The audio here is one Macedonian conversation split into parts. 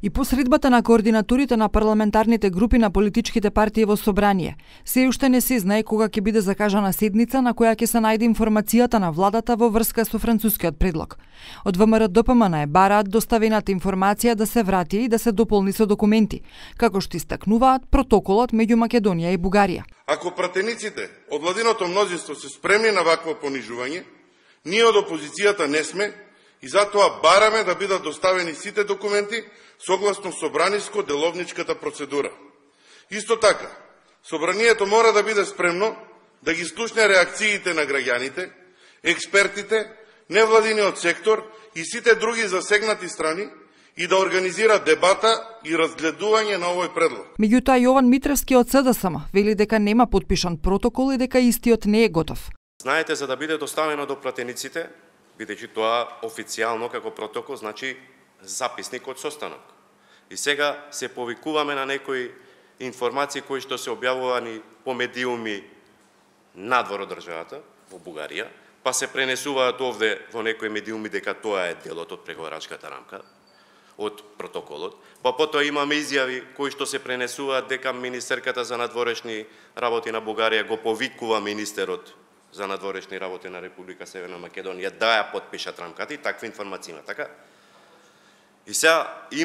И по средбата на координаторите на парламентарните групи на политичките партии во собрание, се уште не се знае кога ќе биде закажана седница на која ќе се најде информацијата на владата во врска со францускиот предлог. Од ВМРО-ДПМН бараат доставената информација да се врати и да се дополни со документи, како што истакнуваат протоколот меѓу Македонија и Бугарија. Ако пратениците од владиното мнозинство се спремни на вакво понижување, ние од опозицијата не сме и затоа бараме да бидат доставени сите документи согласно собраниско-деловничката процедура. Исто така, собранието мора да биде спремно да ги слушне реакциите на граѓаните, експертите, невладиниот сектор и сите други засегнати страни и да организира дебата и разгледување на овој предлог. Меѓутоа Јован Митревски од СДСМ вели дека нема подпишан протокол и дека истиот не е готов. Знаете, за да биде доставено до пратениците, бидејќи тоа официјално како протокол значи записник од состанок. И сега се повикуваме на некои информации кои што се објавувани по медиуми надвор од државата, во Бугарија, па се пренесуваат овде во некои медиуми дека тоа е делот од преговарачката рамка, од протоколот. Па потоа имаме изјави кои што се пренесуваат дека министерката за надворешни работи на Бугарија го повикува министерот за надворешни работи на Република Северна Македонија да ја подпишат рамката и такви информации има, така? И сега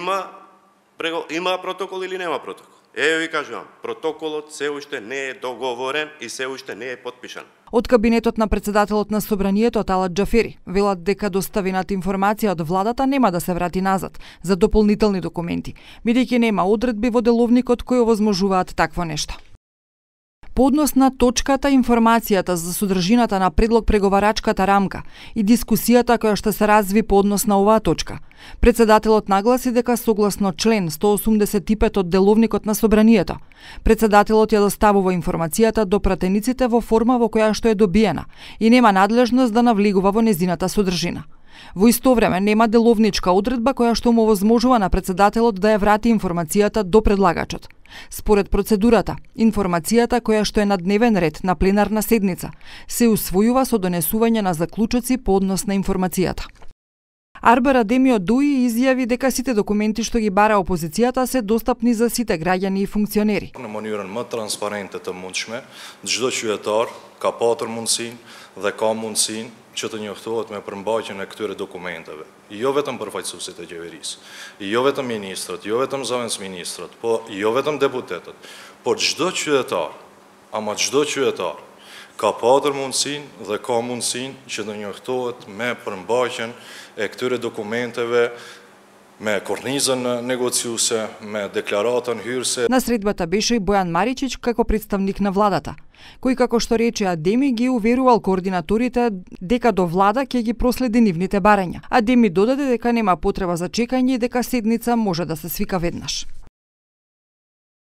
има протокол или нема протокол? Еве ви кажувам, протоколот се уште не е договорен и се уште не е подпишан. Од кабинетот на председателот на собранието Талат Џафери велат дека доставената информација од владата нема да се врати назад за дополнителни документи, бидејќи нема одредби во деловникот кои овозможуваат такво нешто. По однос на точката, информацијата за содржината на предлог преговарачката рамка и дискусијата која што се разви по однос на оваа точка, председателот нагласи дека согласно член 185 од деловникот на собранието, председателот ја доставува информацијата до пратениците во форма во која што е добиена и нема надлежност да навлегува во незината содржина. Во исто време нема деловничка одредба која што му овозможува на председателот да ја врати информацијата до предлагачот. Според процедурата, информацијата која што е на дневен ред на пленарна седница се усвојува со донесување на заклучоци по однос на информацијата. Арбер Адемио Дуи изјави дека сите документи што ги бара опозицијата се достапни за сите граѓани и функционери. Në mënyrën më transparente të mundshme, çdo qytetar ka patur mundësinë dhe ka mundësinë që të njoftohet me përmbajtjen e këtyre dokumenteve. Jo vetëm përfaqësuesit e qeverisë, jo vetëm ministrët, jo vetëm zëvendësministrët, po jo vetëm deputetët, por çdo qytetar, ama çdo qytetar ka patur mundësinë dhe ka mundësinë që të njoftohet me përmbajtjen e këtyre dokumenteve, me kornizën negociuese, me декларатën hyrëse. На средбата беше и Бојан Маричич како представник на владата, кој како што рече Адеми ги уверувал координаторите дека до влада ќе ги проследи нивните барања. Адеми додаде дека нема потреба за чекање и дека седница може да се свика веднаш.